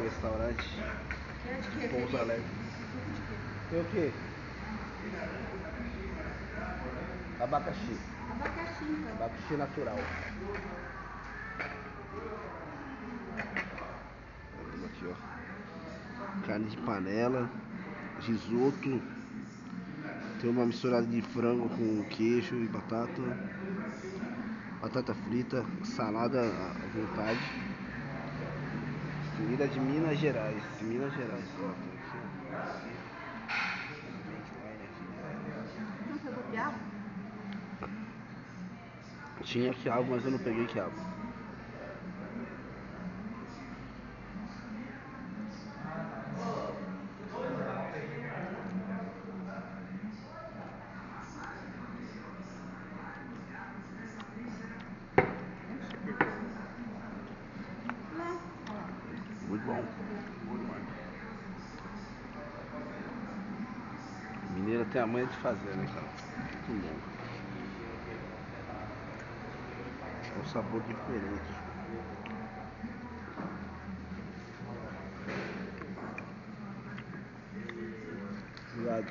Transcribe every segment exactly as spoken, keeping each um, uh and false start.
restaurante de Pouso Alegre. Tem o quê? Abacaxi. Abacaxi, então. Abacaxi natural. Aqui, ó. Carne de panela, risoto. Tem uma misturada de frango com queijo e batata. Batata frita, salada à vontade. Comida de Minas Gerais. Minas Gerais. Ó, tem aqui. Não pegou quiabo? Tinha quiabo, mas eu não peguei quiabo. Não. Muito bom. Bom demais. Mineira tem a manha de fazer, né, cara? Muito bom. É um sabor diferente. Obrigado.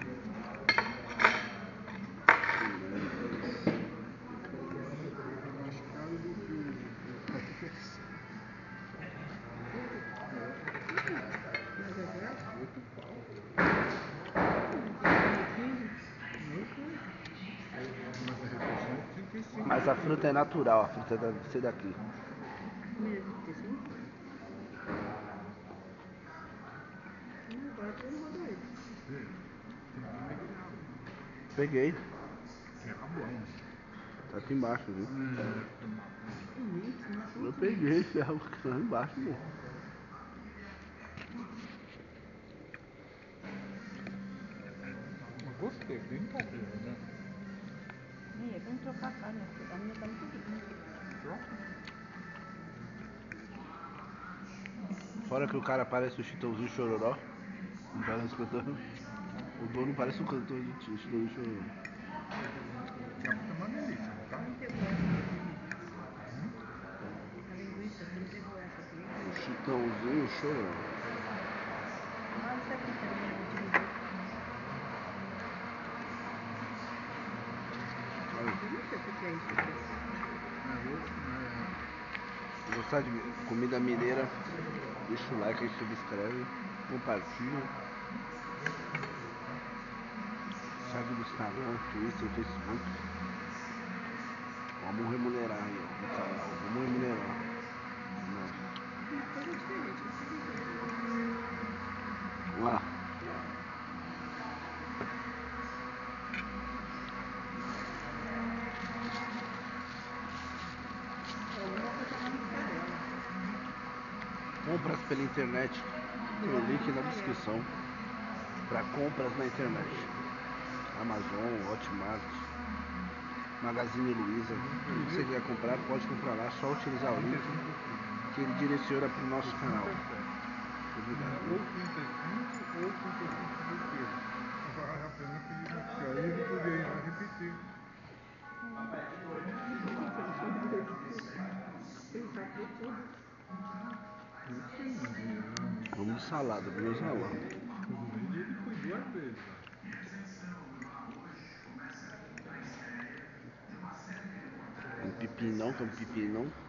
Mas a fruta é natural, a fruta deve ser daqui. Comida de trinta e cinco? Não, agora tu não rodou ele. Peguei. Tá aqui embaixo, viu? Eu peguei esse ferro que tá lá embaixo, meu. Eu gostei, bem caseiro, né? É, vamos trocar a carne, a minha tá muito rica. Troca? Fora que o cara parece o Chitãozinho Chororó. Não parece cantando. O dono parece o cantor de Chitãozinho Chororó. Quiabo tá uma delícia, não tá? Você não pegou essa daqui, né? A linguiça, você não pegou essa aqui? Chitãozinho Chororó. Ah, isso aqui também, eu utilizei. Eu não sei o que é isso aqui. Se gostar de comida mineira, deixa o like aí, se inscreve, compartilha. Segue no Instagram, Twitter, Facebook. Vamos remunerar aí, ó, no canal. Vamos remunerar. Uma coisa diferente, não sei o que é. Vamos lá. Alguma coisa na mussarela. Compras pela internet. Tem o link na descrição. Para compras na internet. Amazon, Hotmart, Magazine Luiza. Tudo que você quiser comprar, pode comprar lá. Só utilizar o link que ele direciona para o nosso canal. Obrigado. Ou trinta e cinco ou trinta e cinco roteiro. Vale a pena pedir no céu. E ele podia ainda repetir. Pensar por tudo. Eu sei, mas ele era... Vamos de salada, vamos salada. Pelo menos ele foi duas vezes lá. Um pepinão, que é um pepinão.